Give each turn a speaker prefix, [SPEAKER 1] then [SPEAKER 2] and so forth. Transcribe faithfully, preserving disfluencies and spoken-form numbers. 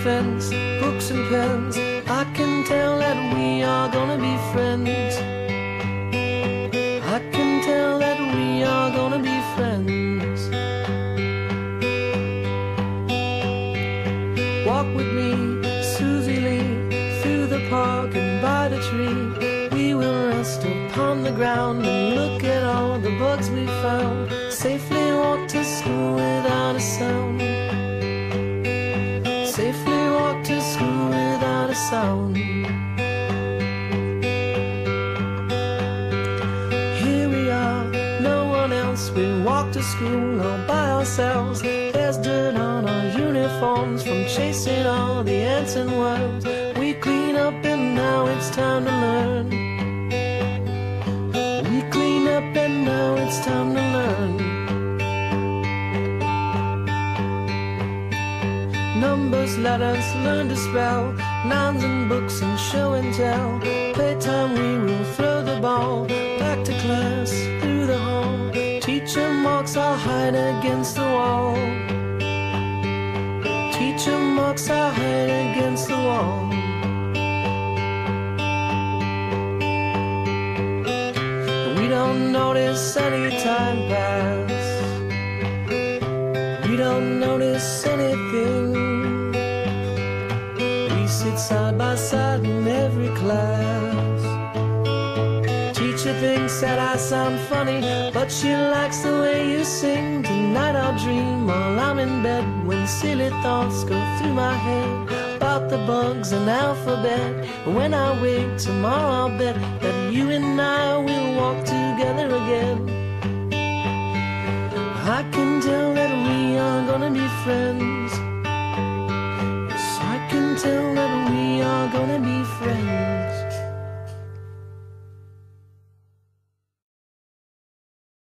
[SPEAKER 1] friends, books and pens. I can tell that we are gonna be friends. I can tell that we are gonna be friends. Walk with me, Susie Lee, through the park and by the tree. We will rest upon the ground and look at all the bugs we found. Safely walk to school without a sound. Safely walk to school without a sound. Here we are, no one else. We walk to school all by ourselves. There's dirt on our uniforms from chasing all the ants and worms. We clean up and now it's time to learn. We clean up and now it's time to learn. Numbers, letters, learn to spell, nouns and books and show and tell. Playtime we will throw the ball back to class through the hall. Teacher marks our hide against the wall. Teacher marks our hide against the wall. We don't notice any time pass. We don't notice anything. We sit side by side in every class. Teacher thinks that I sound funny, but she likes the way you sing. Tonight I'll dream while I'm in bed, when silly thoughts go through my head about the bugs and alphabet. And when I wake tomorrow I'll bet that you and I will walk together again. I can tell